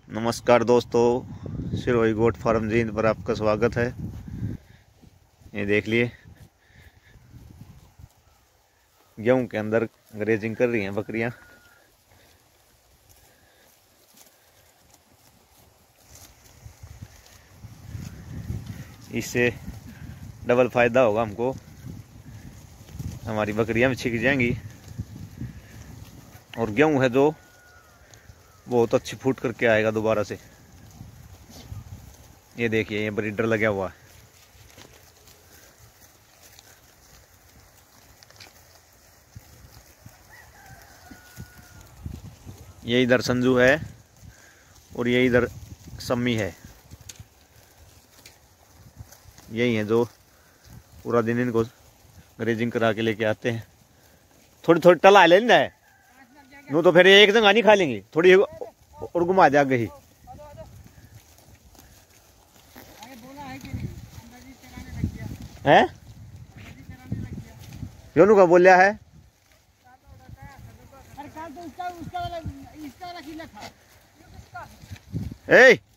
नमस्कार दोस्तों, Sirohi goat farm Jind पर आपका स्वागत है। ये देख लिए गेहूं के अंदर ग्रेजिंग कर रही हैं बकरियां। इससे डबल फायदा होगा हमको, हमारी बकरियां भी छिक जाएंगी और गेहूं है जो बहुत अच्छी फूट करके आएगा दोबारा से। ये देखिए, ये ब्रीडर लगा हुआ है। ये इधर संजू है और ये इधर सम्मी है। यही है जो पूरा दिन इनको ग्रेजिंग करा के लेके आते हैं। थोड़ी थोड़ी टला लेना है, यूँ तो फिर एक जगह नहीं खा लेंगे, थोड़ी और घुमा दे आगे ही। हैं योनू का बोलिया है। ए